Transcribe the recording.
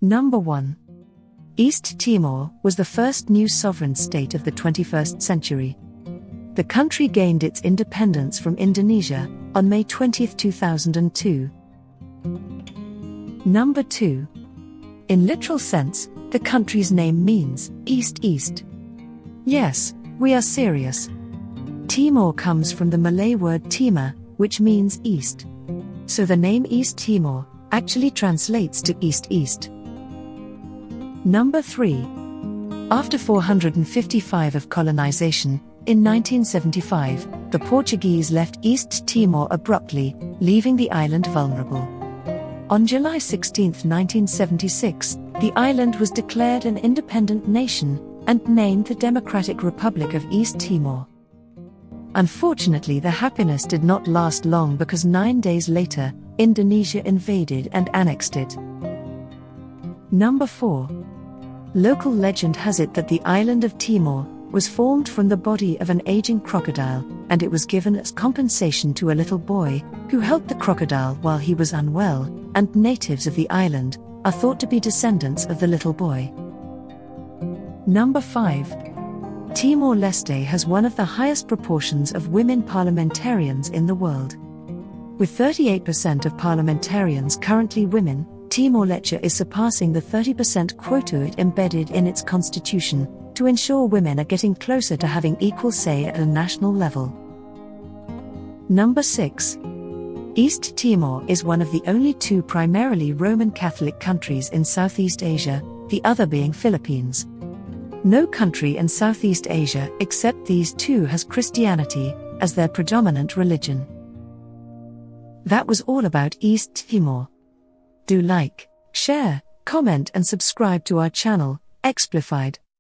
Number 1. East Timor was the first new sovereign state of the 21st century. The country gained its independence from Indonesia on May 20, 2002. Number 2. In literal sense, the country's name means East. Yes, we are serious. Timor comes from the Malay word Timor, which means east. So the name East Timor actually translates to East. Number 3. After 455 of colonization, in 1975, the Portuguese left East Timor abruptly, leaving the island vulnerable. On July 16, 1976, the island was declared an independent nation and named the Democratic Republic of East Timor. Unfortunately, the happiness did not last long because 9 days later, Indonesia invaded and annexed it. Number 4. Local legend has it that the island of Timor was formed from the body of an aging crocodile, and it was given as compensation to a little boy who helped the crocodile while he was unwell, and natives of the island are thought to be descendants of the little boy. Number 5. Timor Leste has one of the highest proportions of women parliamentarians in the world. With 38% of parliamentarians currently women, Timor Leste is surpassing the 30% quota it embedded in its constitution to ensure women are getting closer to having equal say at a national level. Number 6. East Timor is one of the only 2 primarily Roman Catholic countries in Southeast Asia, the other being Philippines. No country in Southeast Asia except these 2 has Christianity as their predominant religion. That was all about East Timor. Do like, share, comment and subscribe to our channel, Explified.